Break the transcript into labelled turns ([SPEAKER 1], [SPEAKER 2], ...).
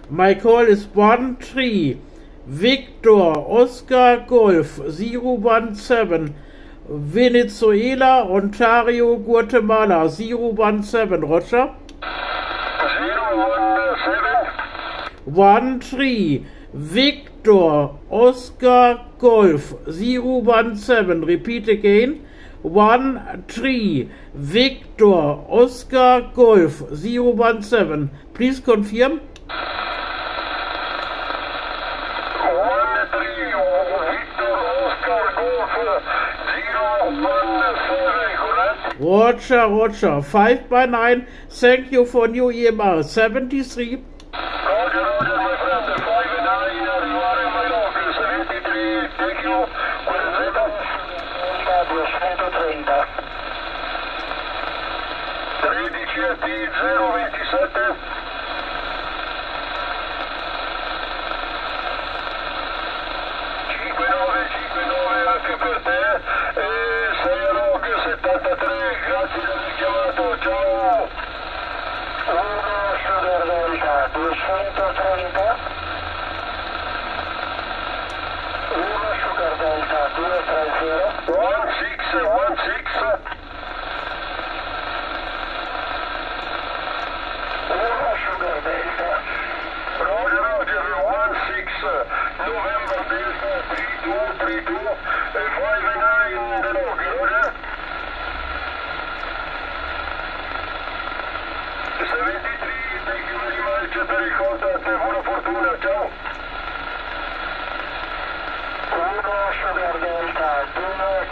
[SPEAKER 1] My call is 13 Victor Oscar Golf 017 Venezuela, Ontario, Guatemala 017, Roger. 017 Victor Oscar Golf 017. Repeat again. 13 Victor Oscar Golf 017. Please confirm.
[SPEAKER 2] 13 Victor Oscar Golf 017, correct?
[SPEAKER 1] Roger. 5 by 9. Thank you for new EMR. 73.
[SPEAKER 2] Roger, my friend. 5 by 9. Arrivare in my log. 73. Thank you. Guarda, 230. 13 AT 027. 59 anche per te, 6 a log 73, grazie di aver chiamato, ciao! 1 Sugar Delta 230, 1 Sugar Delta 230, 1616, 1 Sugar Delta, Roger, 16, November Delta 3232 e 59 the log, Roger. 73, thank you very much per il contact, buona fortuna, ciao. 1 Sugar Delta 2